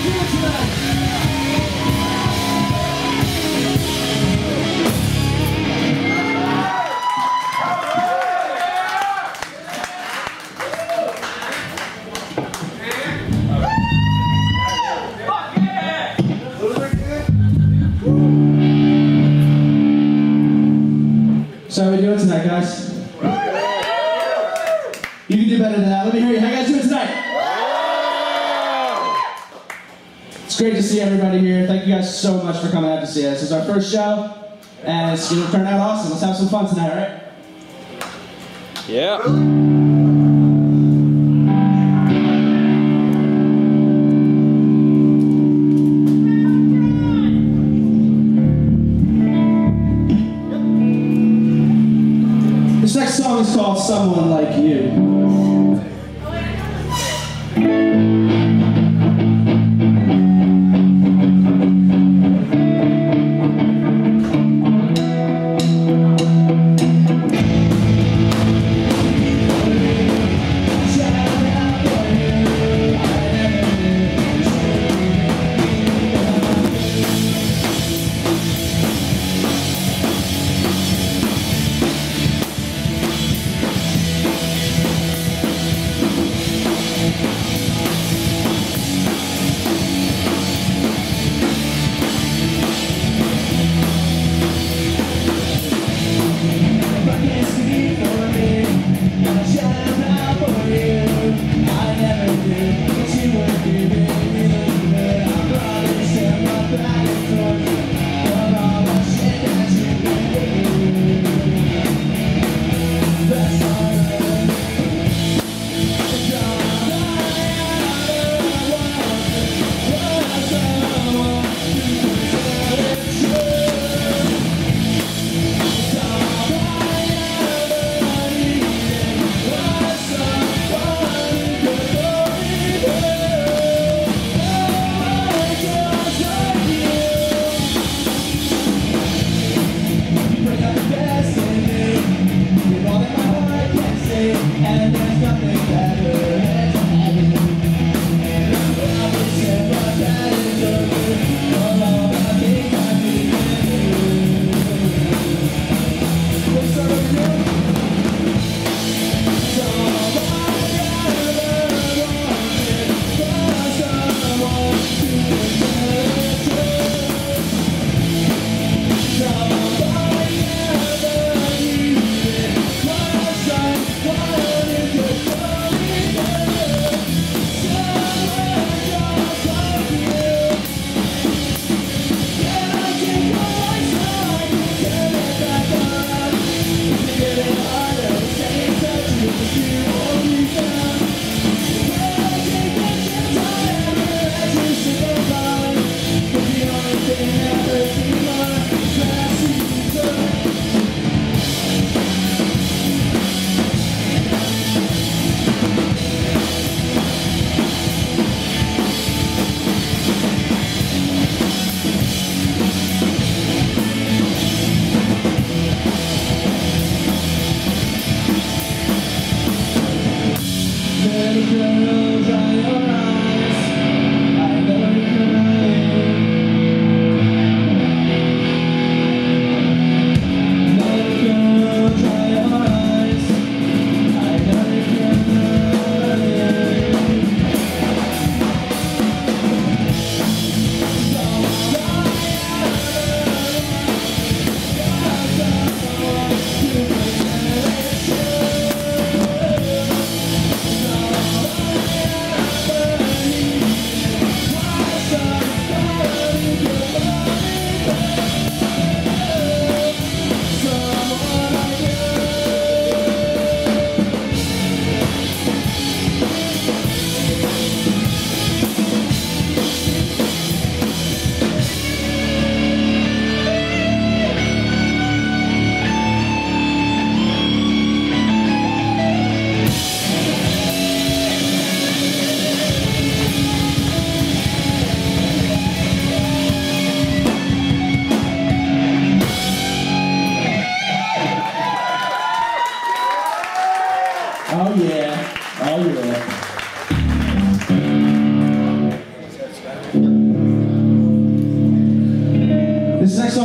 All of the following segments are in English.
So how are we doing tonight, guys? You can do better than that. Let me hear you. How you guys doing tonight? It's great to see everybody here. Thank you guys so much for coming out to see us. This is our first show, and it's going to turn out awesome. Let's have some fun tonight, all right? Yeah. This next song is called Someone Like You.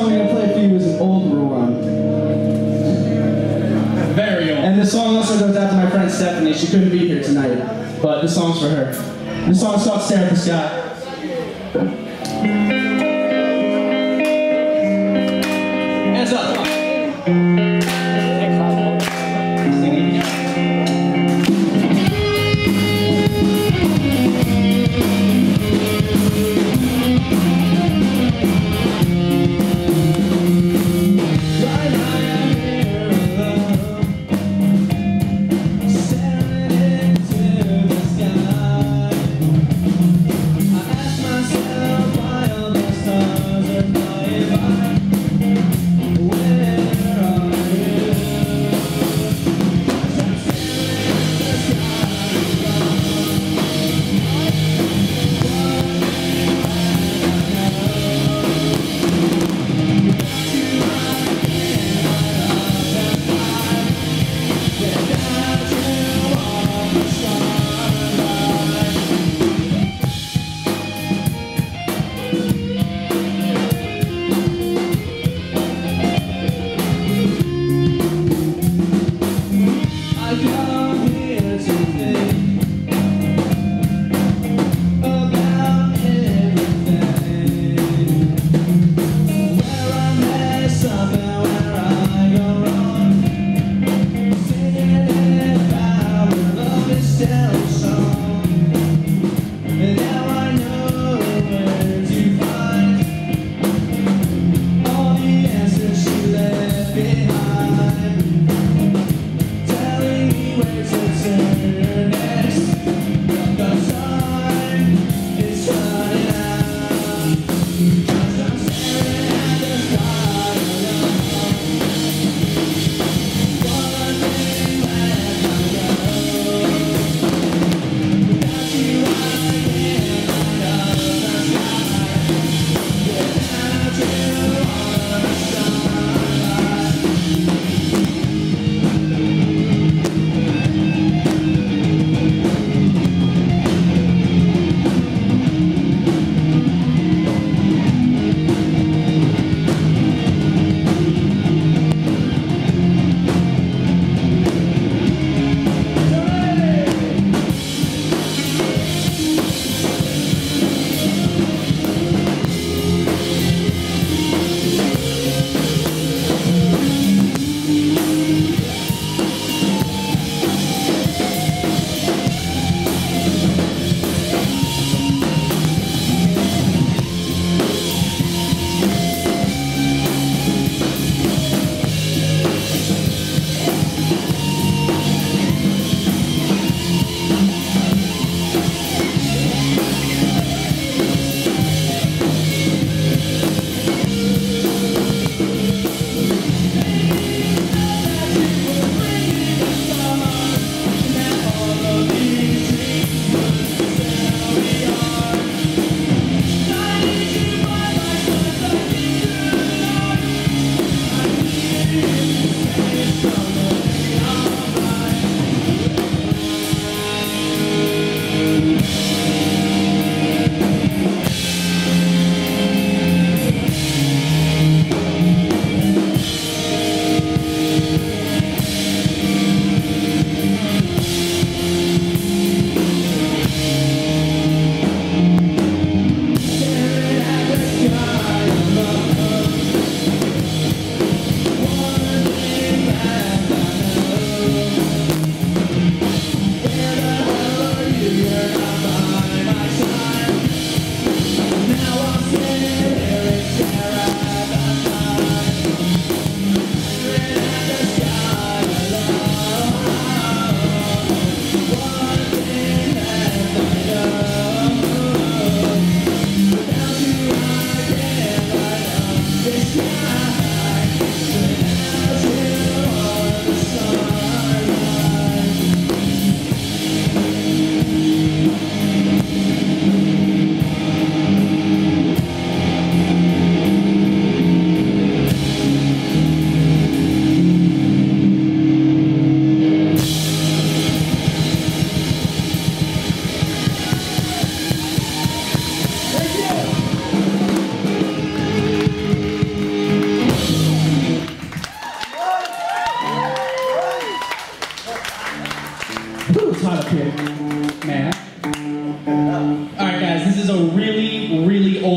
song I'm going to play for you is an old one. Very old. And this song also goes out to my friend Stephanie. She couldn't be here tonight, but this song's for her. This song's called Stare at the Sky. Hands up. Where are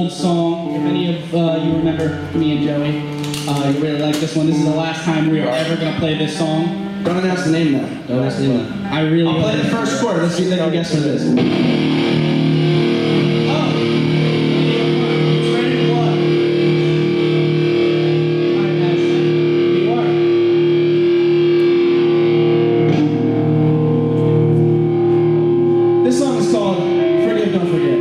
old song. If any of you remember me and Joey, you really like this one. This is the last time we are ever going to play this song. Don't announce the name though. Don't announce the name though. I really I'll play the first chord. Let's see if they can guess what it is. This song is called Forgive, Don't Forget.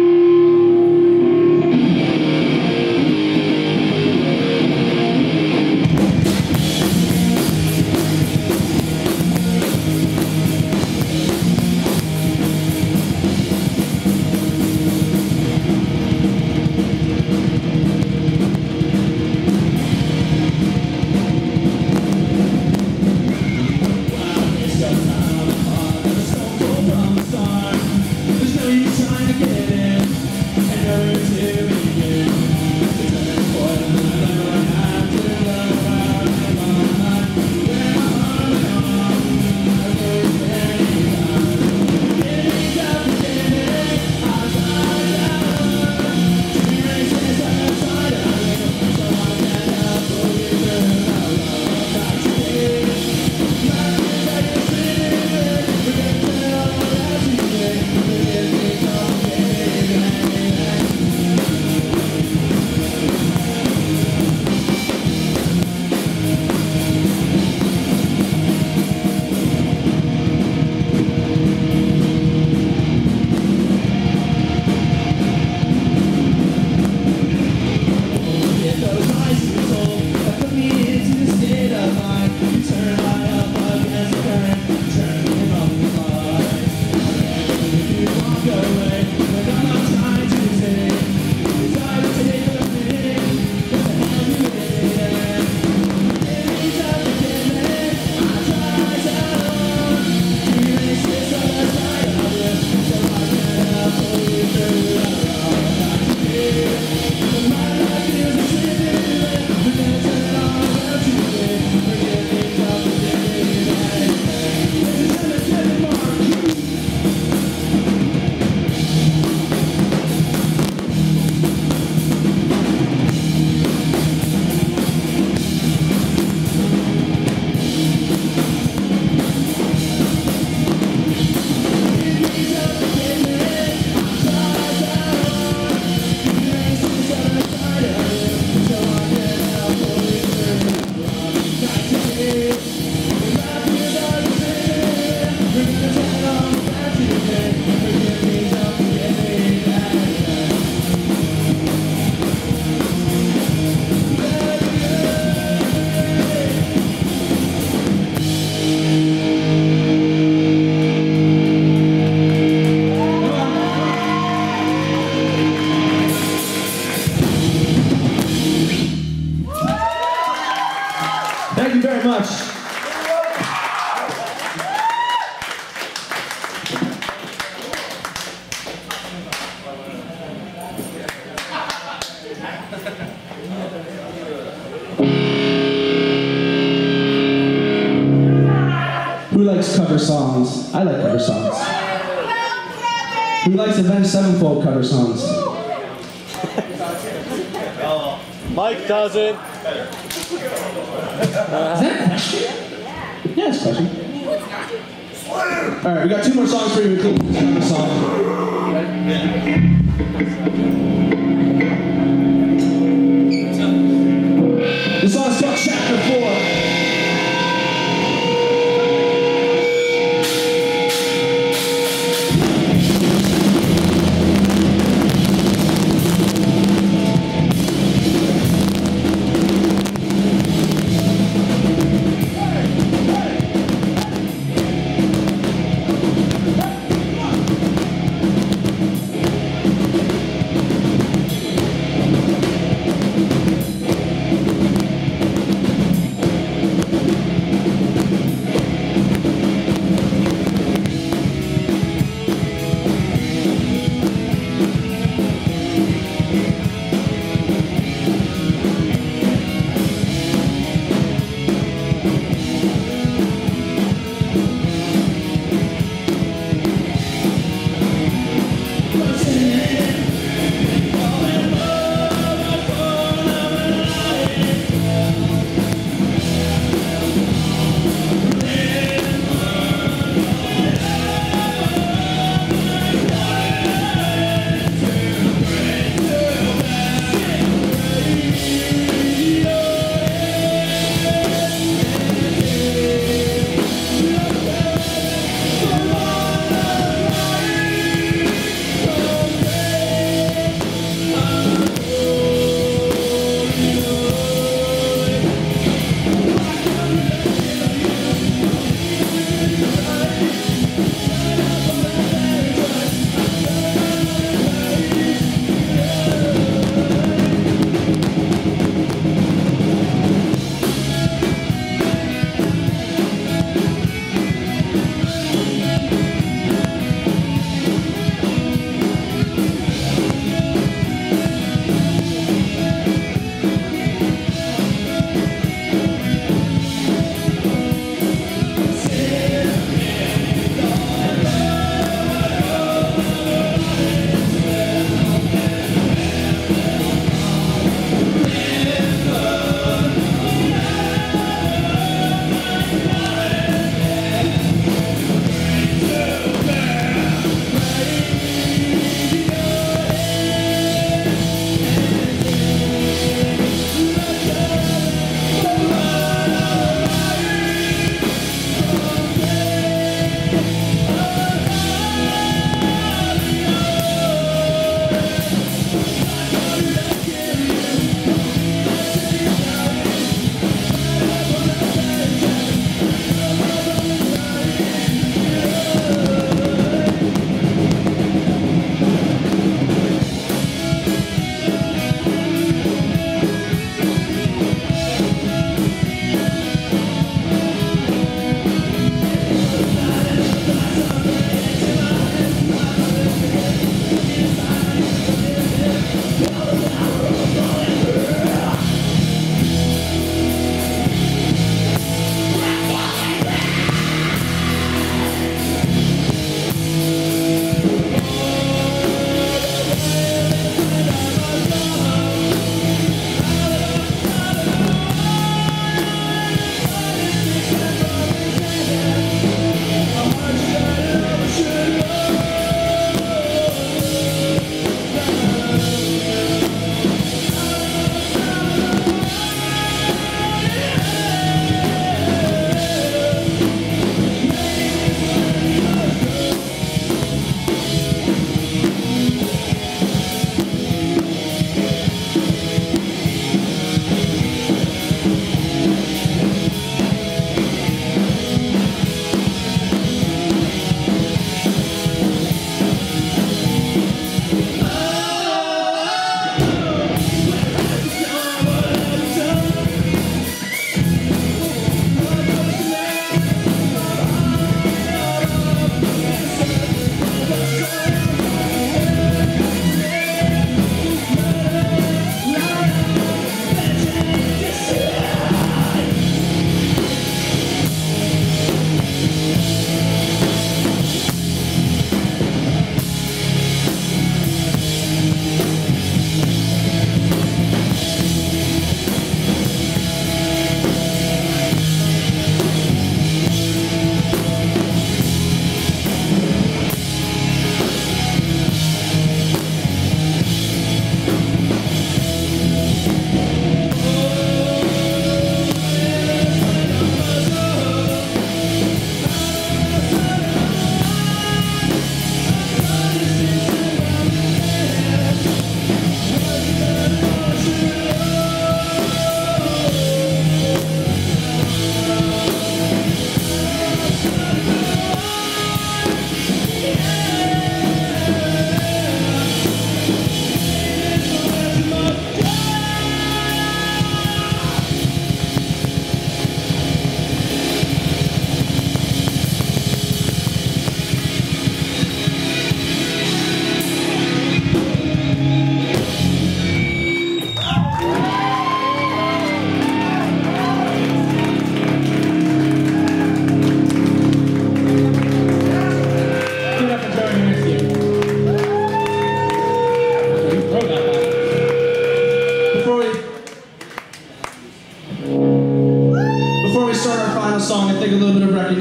Thank you very much. Who likes cover songs? I like cover songs. Who likes Avenged Sevenfold cover songs? Mike doesn't. Is that a question? Yeah, it's a question. Alright, we got two more songs for you, including this cover song. Ready? This song's called Chapter 4.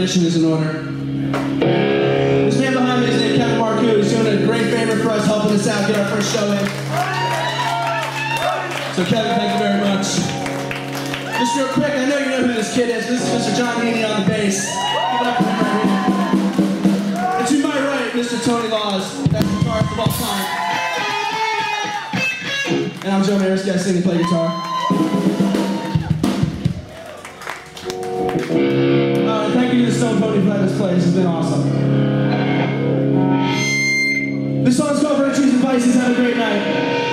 rendition is in order. This man behind me is named Kevin Marcoux. He's doing a great favor for us, helping us out, get our first show in. So Kevin, thank you very much. Just real quick, I know you know who this kid is. This is Mr. John Heaney on the bass. Give it up for him right here. And to my right, Mr. Tony Laws, best guitarist of all time. And I'm Joe Maris, guys sing and play guitar. Thank you to the Stone Pony for letting us play. This has been awesome. This song's called Virtues and Vices. Have a great night.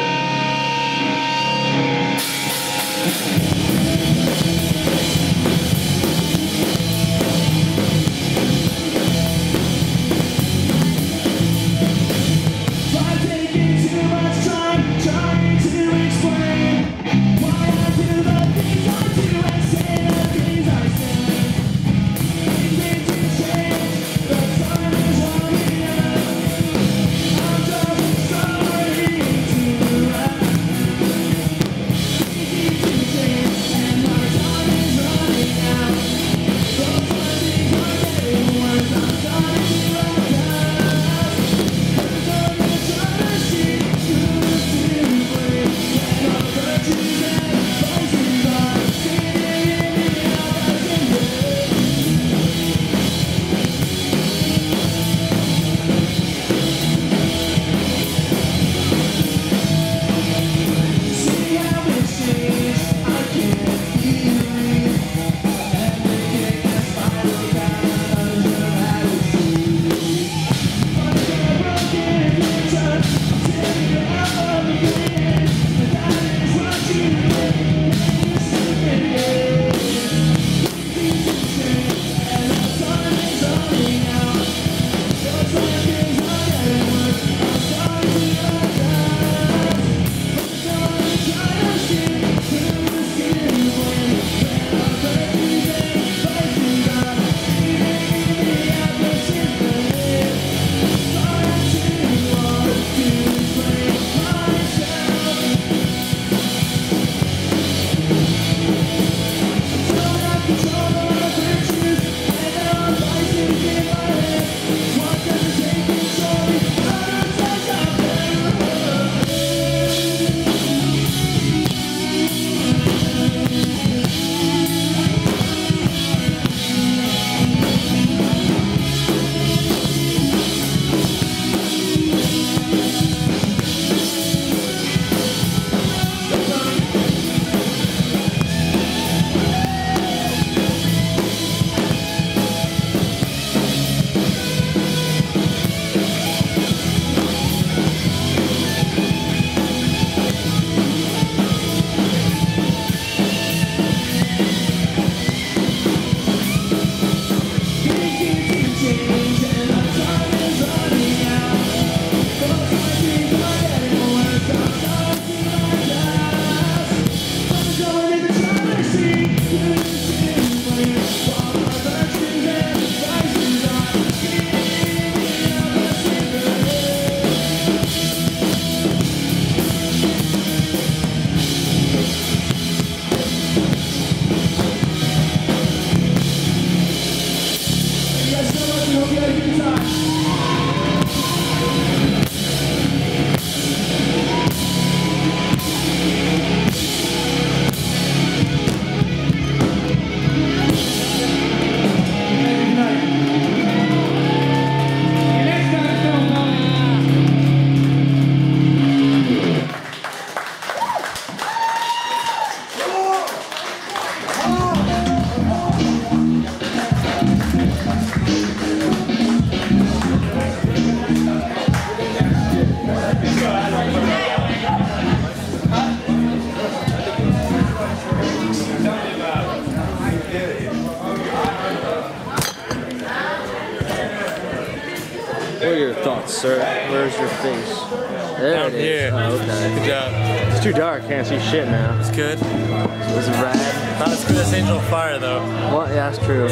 What are your thoughts, sir? Where's your face? There it is. Here. Oh, okay. Good job. It's too dark. Can't see shit now. It's good. Was it rad? Not as good as Angel of Fire, though. Well, yeah, that's true.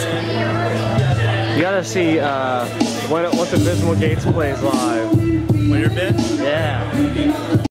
You gotta see once Invisible Gates plays live. When you're bit? Yeah.